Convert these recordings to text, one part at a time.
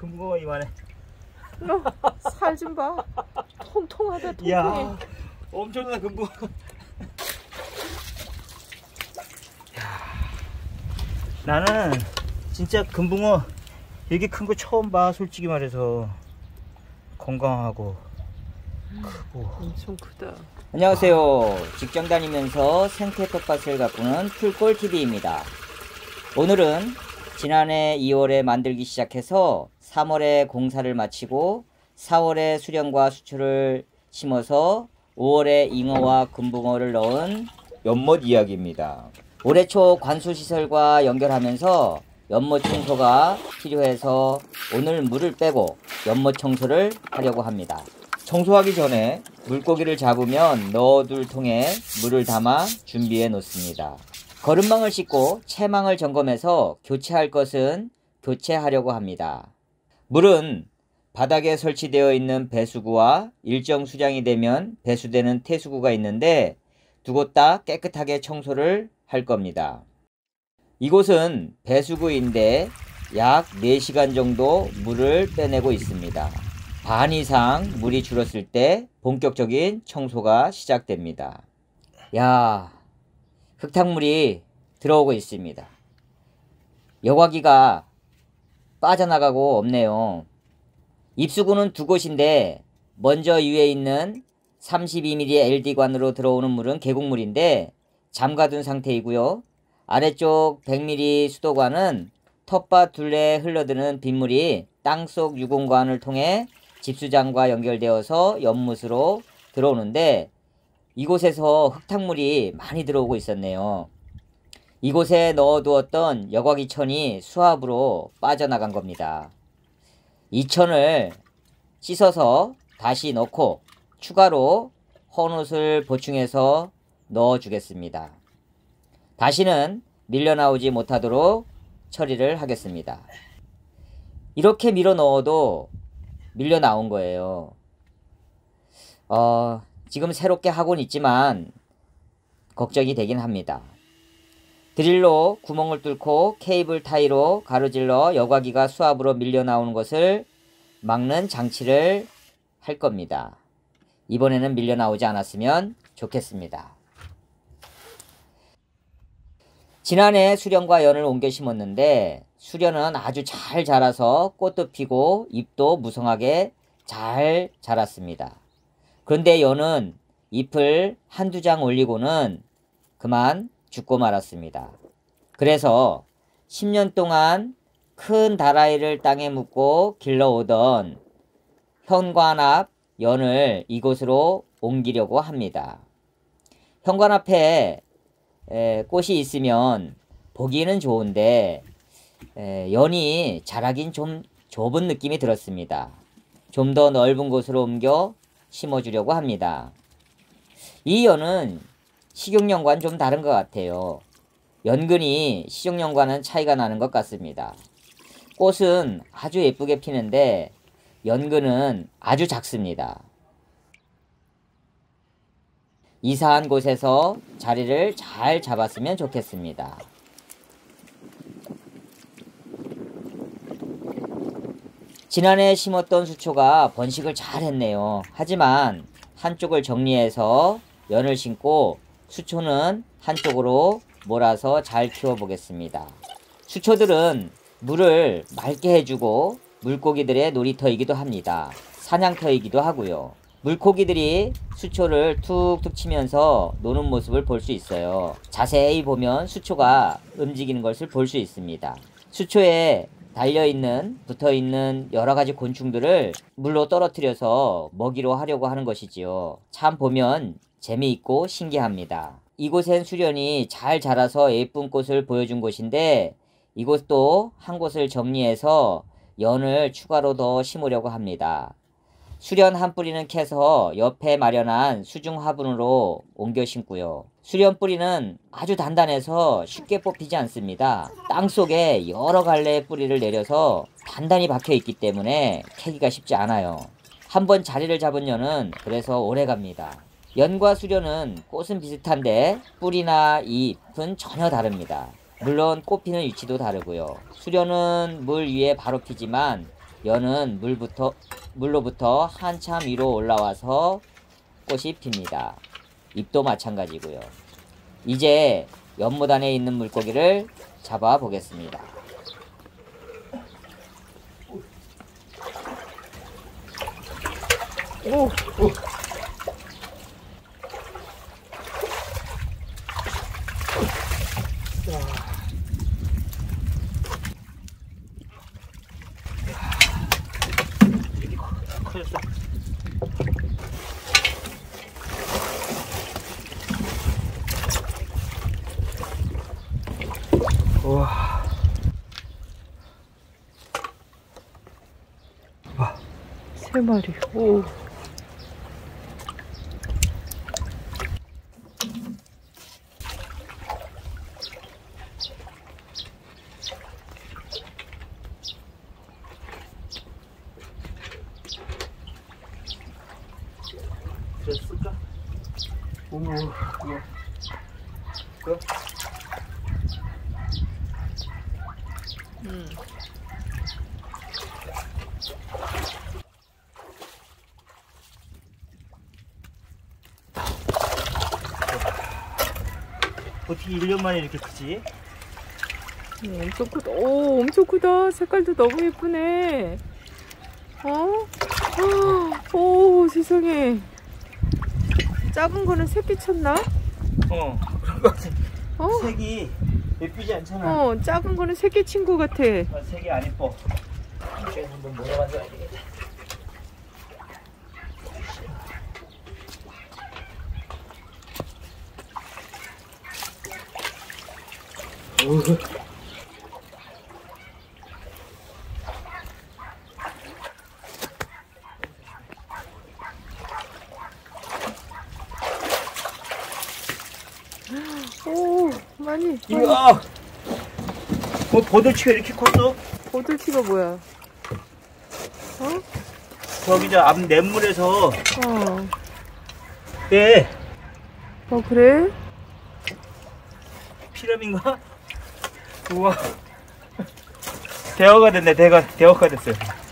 금붕어 이만해. 살 좀 봐. 통통하다, 통통해. 이야, 엄청난 금붕어. 나는 진짜 금붕어 이렇게 큰 거 처음 봐. 솔직히 말해서 건강하고 크고 엄청 크다. 안녕하세요. 직장 다니면서 생태 텃밭을 가꾸는 풀골TV입니다. 오늘은 지난해 2월에 만들기 시작해서 3월에 공사를 마치고 4월에 수련과 수초를 심어서 5월에 잉어와 금붕어를 넣은 연못 이야기입니다. 올해 초 관수시설과 연결하면서 연못 청소가 필요해서 오늘 물을 빼고 연못 청소를 하려고 합니다. 청소하기 전에 물고기를 잡으면 넣어둘 통에 물을 담아 준비해 놓습니다. 거름망을 씻고 채망을 점검해서 교체할 것은 교체하려고 합니다. 물은 바닥에 설치되어 있는 배수구와 일정 수량이 되면 배수되는 태수구가 있는데 두 곳 다 깨끗하게 청소를 할 겁니다. 이곳은 배수구인데 약 4시간 정도 물을 빼내고 있습니다. 반 이상 물이 줄었을 때 본격적인 청소가 시작됩니다. 야, 흙탕물이 들어오고 있습니다. 여과기가 빠져나가고 없네요. 입수구는 두 곳인데 먼저 위에 있는 32mm LD관으로 들어오는 물은 계곡물인데 잠가둔 상태이고요. 아래쪽 100mm 수도관은 텃밭 둘레에 흘러드는 빗물이 땅속 유공관을 통해 집수장과 연결되어서 연못으로 들어오는데 이곳에서 흙탕물이 많이 들어오고 있었네요. 이곳에 넣어두었던 여과기천이 수압으로 빠져나간 겁니다. 이 천을 씻어서 다시 넣고 추가로 헌옷을 보충해서 넣어주겠습니다. 다시는 밀려나오지 못하도록 처리를 하겠습니다. 이렇게 밀어 넣어도 밀려 나온 거예요. 지금 새롭게 하고는 있지만 걱정이 되긴 합니다. 드릴로 구멍을 뚫고 케이블 타이로 가로질러 여과기가 수압으로 밀려 나오는 것을 막는 장치를 할 겁니다. 이번에는 밀려 나오지 않았으면 좋겠습니다. 지난해 수련과 연을 옮겨 심었는데 수련은 아주 잘 자라서 꽃도 피고 잎도 무성하게 잘 자랐습니다. 그런데 연은 잎을 한두 장 올리고는 그만 죽고 말았습니다. 그래서 10년 동안 큰 다라이를 땅에 묻고 길러오던 현관 앞 연을 이곳으로 옮기려고 합니다. 현관 앞에 꽃이 있으면 보기에는 좋은데 연이 자라긴 좀 좁은 느낌이 들었습니다. 좀 더 넓은 곳으로 옮겨 심어주려고 합니다. 이 연은 식용연과는 좀 다른 것 같아요. 연근이 식용연과는 차이가 나는 것 같습니다. 꽃은 아주 예쁘게 피는데 연근은 아주 작습니다. 이사한 곳에서 자리를 잘 잡았으면 좋겠습니다. 지난해 심었던 수초가 번식을 잘 했네요. 하지만 한쪽을 정리해서 연을 심고 수초는 한쪽으로 몰아서 잘 키워보겠습니다. 수초들은 물을 맑게 해주고 물고기들의 놀이터이기도 합니다. 사냥터이기도 하고요. 물고기들이 수초를 툭툭 치면서 노는 모습을 볼 수 있어요. 자세히 보면 수초가 움직이는 것을 볼 수 있습니다. 수초에 달려있는, 붙어있는 여러가지 곤충들을 물로 떨어뜨려서 먹이로 하려고 하는 것이지요. 참 보면 재미있고 신기합니다. 이곳엔 수련이 잘 자라서 예쁜 꽃을 보여준 곳인데 이곳도 한 곳을 정리해서 연을 추가로 더 심으려고 합니다. 수련 한 뿌리는 캐서 옆에 마련한 수중 화분으로 옮겨 심고요. 수련 뿌리는 아주 단단해서 쉽게 뽑히지 않습니다. 땅속에 여러 갈래의 뿌리를 내려서 단단히 박혀 있기 때문에 캐기가 쉽지 않아요. 한번 자리를 잡은 연은 그래서 오래 갑니다. 연과 수련은 꽃은 비슷한데 뿌리나 잎은 전혀 다릅니다. 물론 꽃 피는 위치도 다르고요. 수련은 물 위에 바로 피지만 연은 물로부터 한참 위로 올라와서 꽃이 핍니다. 잎도 마찬가지고요. 이제 연못안에 있는 물고기를 잡아 보겠습니다. 오, 이렇게 커졌어. 우와. 와. 3마리. 오. 됐을까? 어머, 이거. 이거? 어떻게 1년 만에 이렇게 크지? 엄청 크다. 오, 엄청 크다. 색깔도 너무 예쁘네. 어? 오, 세상에. 작은 거는 새끼 쳤나? 그런 거 같아. 어? 색이 예쁘지 않잖아. 작은 거는 새끼 친구 같아. 색이 안 예뻐. 이쪽에서 한번 몰아봐줘야 되겠다. 오, 많이. 이야! 버들치가 이렇게 컸어? 보들치가 뭐야? 어? 저기 저 앞 냇물에서 어. 네 그래? 피라미인가? 우와. 대어가 됐네. 대어가 됐어요.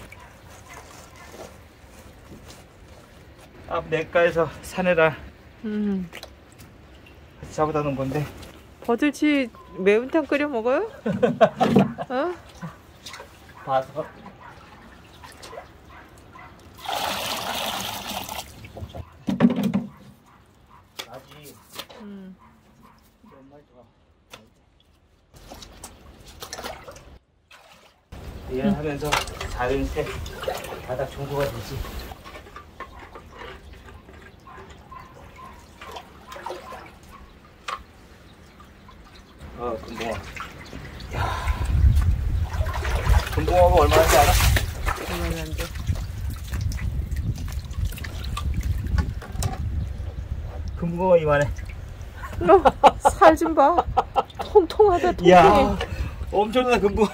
앞 냇가에서 사내랑 같이 잡아다 놓은 건데. 버들치 매운탕 끓여 먹어요? 어? 봐서. 아직 몇 마리 더. 일하면서 작은 새 바닥 정보가 되지. 금붕어. 야, 금붕어가 얼마인지 알아? 얼마나 안 돼. 금붕어가 이만해. 살 좀 봐. 통통하다, 통통해. 이야, 엄청난 금붕어.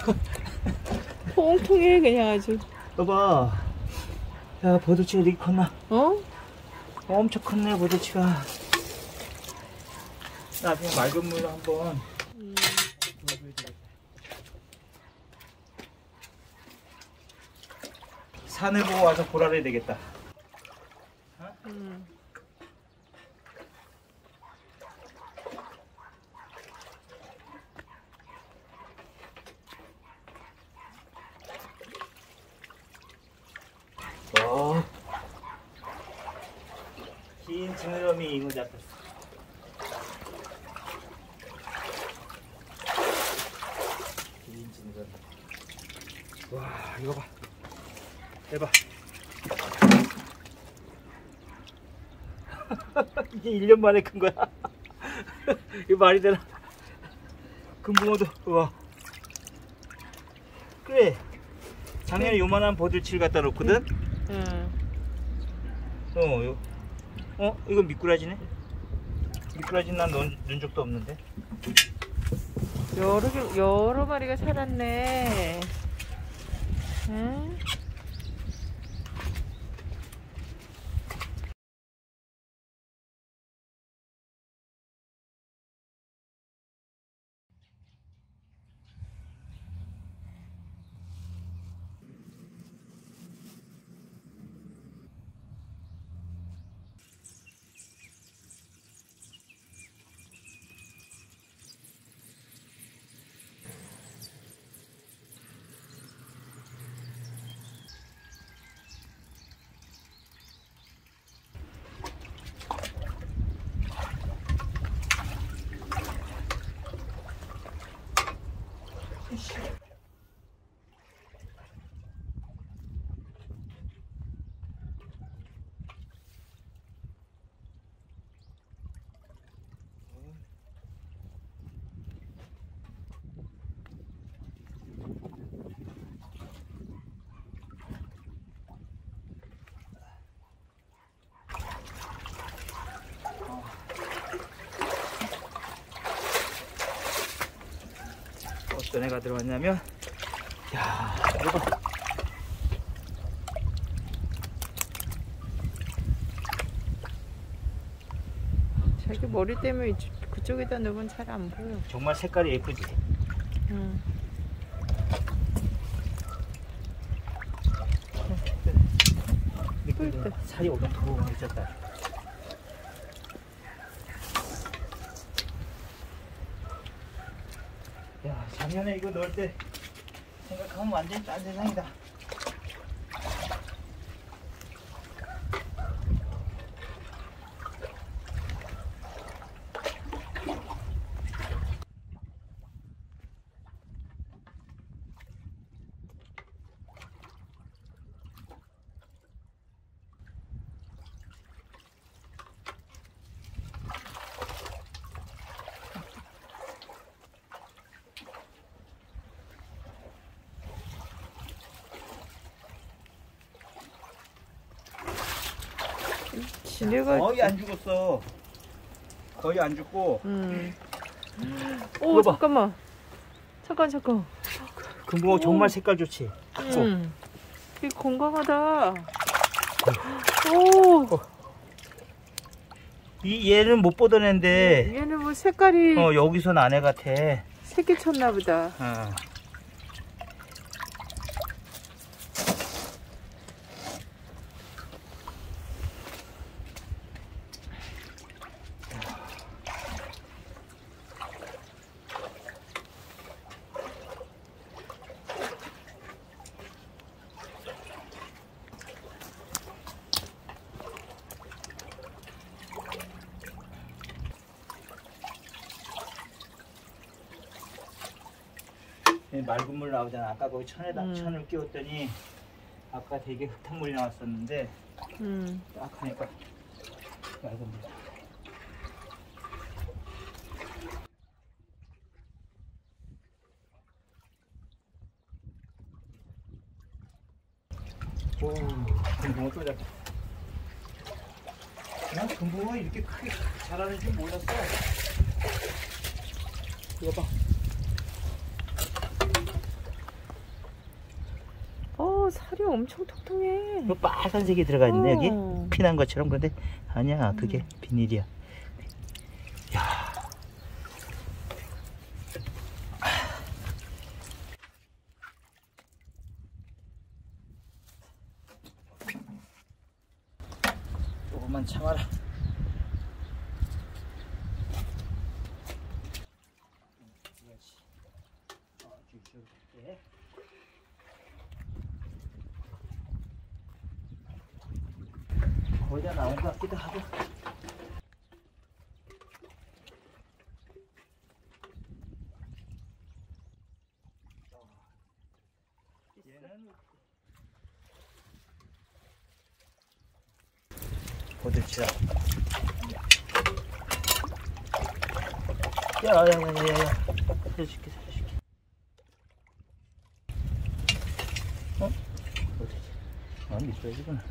통통해, 그냥 아주. 봐봐. 야, 버들치가 이렇게 컸나? 어? 엄청 컸네, 버들치가. 나중에 맑은 물로 한번 보여줘야 되겠다. 산을 보고 와서 보라를 해야 되겠다. 긴 지느러미 잉어 잡혔어. 긴 지느러미. 와, 이거 봐. 대박. 이게 1년 만에 큰 거야. 이거 말이 되나? 금붕어도, 우와. 그래. 작년에 요만한 버들치를 갖다 놓거든? 이건 미꾸라지네? 미꾸라지 난 넣은 적도 없는데. 여러 마리가 살았네. 응? 어떤 애가 들어왔냐면, 야, 이거 봐. 자기 머리 때문에 그쪽에다 넣으면 잘 안 보여. 정말 색깔이 예쁘지? 응. 근데 살이 오동통해졌다. 야, 작년에 이거 넣을 때 생각하면 완전히 딴 세상이다. 지네가. 거의 안 죽었어. 거의 안 죽고. 오, 이거 봐. 잠깐만. 잠깐. 금붕어 정말 색깔 좋지? 이게 건강하다. 오. 얘는 못 보던 애인데, 얘는 뭐 색깔이 여기선 아내 같아. 새끼 쳤나 보다. 어. 맑은 물 나오잖아. 아까 거기 천을 끼웠더니 아까 되게 흙탕물이 나왔었는데 딱 하니까 맑은 물. 오, 금붕어 또 잡다. 난 금붕어 이렇게 크게 자라는 줄 몰랐어. 이거 봐. 살이 엄청 통통해. 뭐 빨간색이 들어가 있네 여기 피난 것처럼. 근데 아니야, 그게 비닐이야. 야. 조금만 참아라. 거의 다 나온 것 같기도 하고. 얘는 고들치라. 야야야야야, 살려줄게. 어디지? 미쳐야지구나.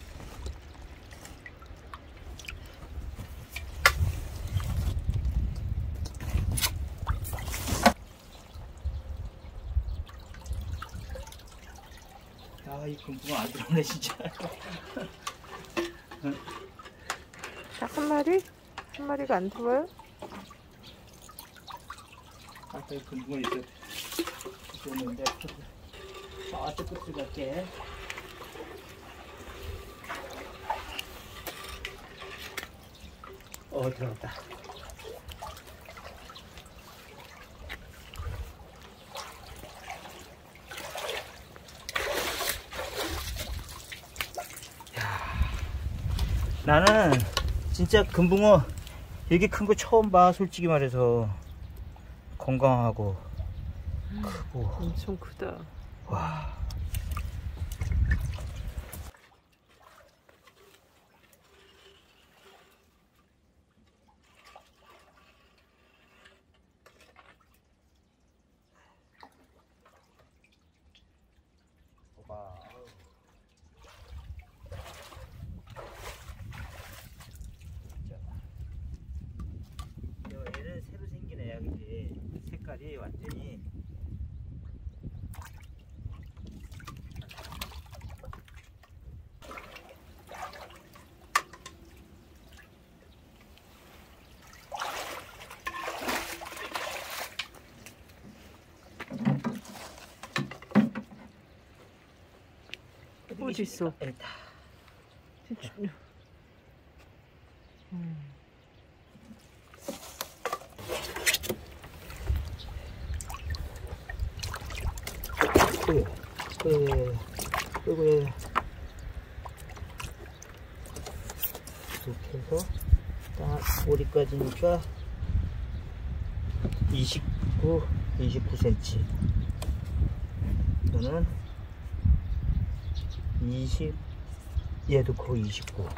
이 금붕어 안 들어오네 진짜. 딱 한 마리? 한 마리가 안 들어와요? 아까 이 금붕어 있었는데 저쪽 끝을 갈게. 들어갔다. 나는 진짜 금붕어 이렇게 큰 거 처음 봐. 솔직히 말해서 건강하고 크고. 엄청 크다. 와. 봐봐. 얘는 새로 생긴 애야, 그지? 색깔이 완전히 어디 있어? 됐다. 진짜. 그래. 이렇게 해서 딱 머리까지니까 29cm. 이거는 20, 얘도 거의 29.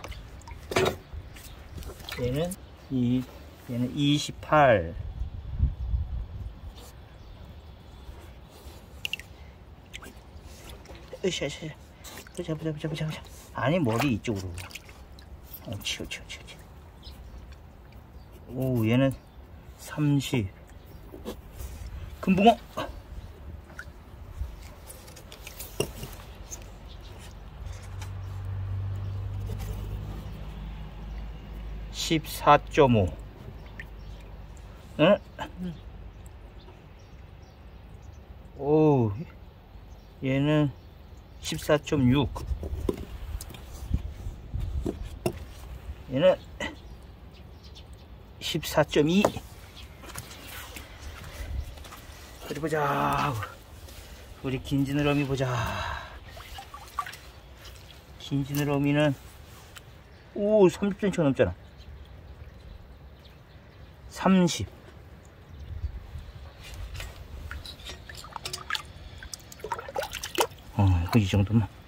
얘는 얘는 28. 으쌰. 보자. 아니, 머리 이쪽으로. 치워. 오, 얘는 30. 금붕어. 14.5. 응? 오, 얘는 14.6. 얘는 14.2. 어디 보자. 우리 긴지느러미 보자. 긴지느러미는 30cm 넘잖아. 30. 이 정도만.